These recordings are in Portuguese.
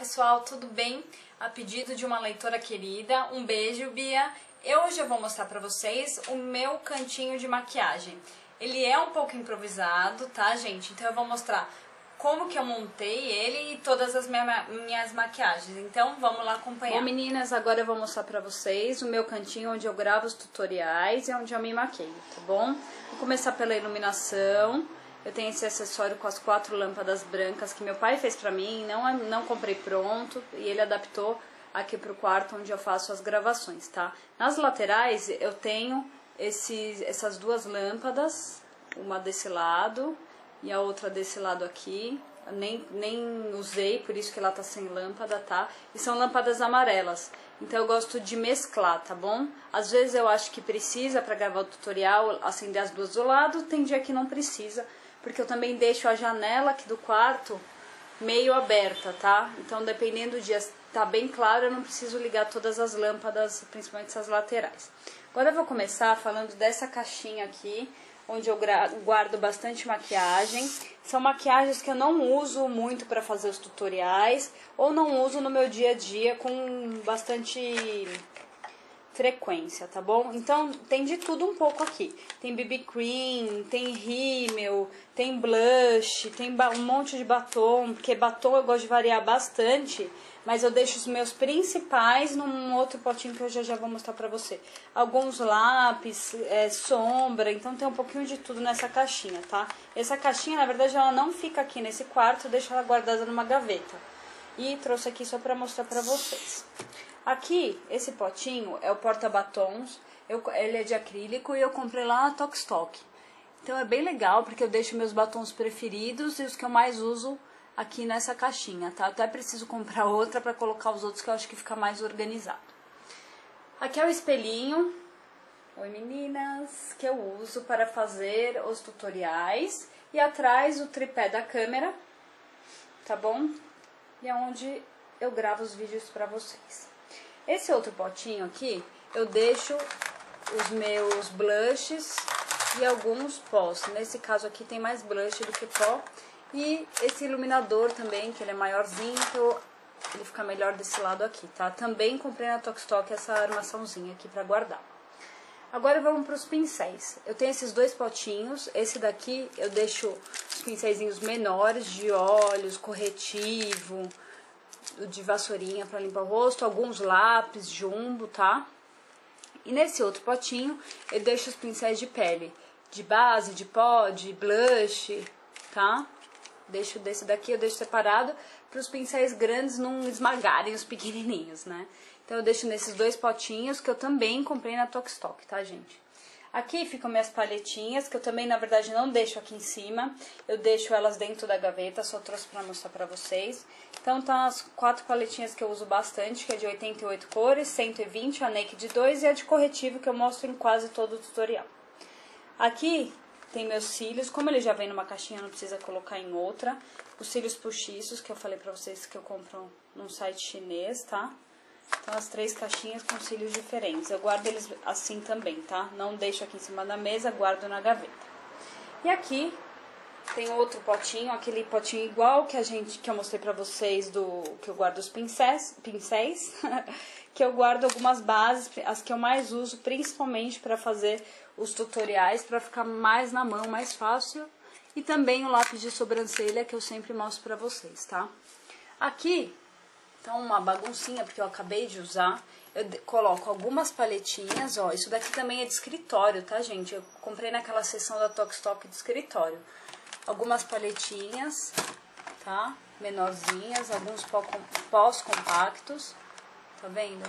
pessoal, tudo bem? A pedido de uma leitora querida, um beijo, Bia. Hoje eu vou mostrar pra vocês o meu cantinho de maquiagem. Ele é um pouco improvisado, tá, gente? Então eu vou mostrar como que eu montei ele e todas as minhas maquiagens. Então vamos lá acompanhar. Bom, meninas, agora eu vou mostrar pra vocês o meu cantinho onde eu gravo os tutoriais e onde eu me maqueio, tá bom? Vou começar pela iluminação. Eu tenho esse acessório com as 4 lâmpadas brancas que meu pai fez pra mim, não comprei pronto, e ele adaptou aqui pro quarto onde eu faço as gravações, tá? Nas laterais eu tenho essas 2 lâmpadas, uma desse lado e a outra desse lado aqui. Eu nem usei, por isso que ela tá sem lâmpada, tá? E são lâmpadas amarelas, então eu gosto de mesclar, tá bom? Às vezes eu acho que precisa pra gravar o tutorial acender as 2 do lado, tem dia que não precisa, porque eu também deixo a janela aqui do quarto meio aberta, tá? Então, dependendo do dia, tá bem claro, eu não preciso ligar todas as lâmpadas, principalmente essas laterais. Agora eu vou começar falando dessa caixinha aqui, onde eu guardo bastante maquiagem. São maquiagens que eu não uso muito para fazer os tutoriais, ou não uso no meu dia a dia com bastante frequência, tá bom? Então tem de tudo um pouco aqui. Tem BB Cream, tem rímel, tem blush, tem um monte de batom, porque batom eu gosto de variar bastante, mas eu deixo os meus principais num outro potinho que eu já vou mostrar pra você. Alguns lápis, sombra, então tem um pouquinho de tudo nessa caixinha, tá? Essa caixinha, na verdade, ela não fica aqui nesse quarto, eu deixo ela guardada numa gaveta. E trouxe aqui só pra mostrar pra vocês. Aqui, esse potinho é o porta-batons, ele é de acrílico e eu comprei lá na Tokstok. Então é bem legal porque eu deixo meus batons preferidos e os que eu mais uso aqui nessa caixinha, tá? Até preciso comprar outra para colocar os outros que eu acho que fica mais organizado. Aqui é o espelhinho, oi meninas, que eu uso para fazer os tutoriais. E atrás o tripé da câmera, tá bom? E é onde eu gravo os vídeos para vocês. Esse outro potinho aqui, eu deixo os meus blushes e alguns pós. Nesse caso aqui tem mais blush do que pó. E esse iluminador também, que ele é maiorzinho, então ele fica melhor desse lado aqui, tá? Também comprei na Tokstok essa armaçãozinha aqui pra guardar. Agora vamos para os pincéis. Eu tenho esses 2 potinhos. Esse daqui eu deixo os pincéisinhos menores de olhos, corretivo, de vassourinha para limpar o rosto, alguns lápis, jumbo, tá? E nesse outro potinho eu deixo os pincéis de pele, de base, de pó, de blush, tá? Deixo desse daqui, eu deixo separado para os pincéis grandes não esmagarem os pequenininhos, né? Então eu deixo nesses 2 potinhos que eu também comprei na Tokstok, tá, gente? Aqui ficam minhas paletinhas, que eu também, na verdade, não deixo aqui em cima. Eu deixo elas dentro da gaveta, só trouxe pra mostrar pra vocês. Então, tá as 4 paletinhas que eu uso bastante, que é de 88 cores, 120, a Naked 2 e a de corretivo, que eu mostro em quase todo o tutorial. Aqui tem meus cílios, como ele já vem numa caixinha, não precisa colocar em outra. Os cílios postiços, que eu falei pra vocês que eu compro num site chinês, tá? Então, as 3 caixinhas com cílios diferentes. Eu guardo eles assim também, tá? Não deixo aqui em cima da mesa, guardo na gaveta. E aqui tem outro potinho, aquele potinho igual que eu mostrei pra vocês, que eu guardo os pincéis que eu guardo algumas bases, as que eu mais uso, principalmente pra fazer os tutoriais, pra ficar mais na mão, mais fácil. E também o lápis de sobrancelha, que eu sempre mostro pra vocês, tá? Aqui então, uma baguncinha, porque eu acabei de usar. Eu coloco algumas paletinhas, ó. Isso daqui também é de escritório, tá, gente? Eu comprei naquela seção da Tokstok de escritório. Algumas paletinhas, tá? Menorzinhas, alguns pós compactos. Tá vendo?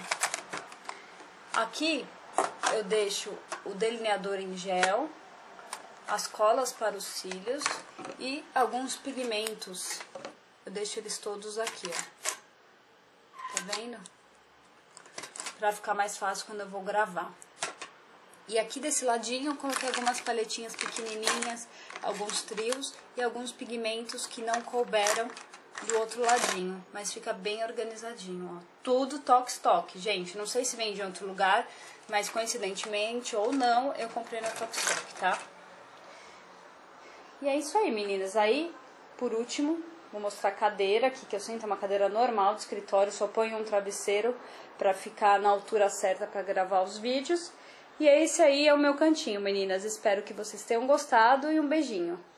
Aqui eu deixo o delineador em gel, as colas para os cílios e alguns pigmentos. Eu deixo eles todos aqui, ó. Tá vendo? Pra ficar mais fácil quando eu vou gravar. E aqui desse ladinho eu coloquei algumas paletinhas pequenininhas, alguns trios e alguns pigmentos que não couberam do outro ladinho. Mas fica bem organizadinho, ó. Tudo Tokstok, gente. Não sei se vem de outro lugar, mas coincidentemente ou não, eu comprei na Tokstok, tá? E é isso aí, meninas. Aí, por último, Vou mostrar a cadeira aqui, que eu sento, é uma cadeira normal de escritório, só ponho um travesseiro pra ficar na altura certa pra gravar os vídeos. E esse aí é o meu cantinho, meninas. Espero que vocês tenham gostado e um beijinho.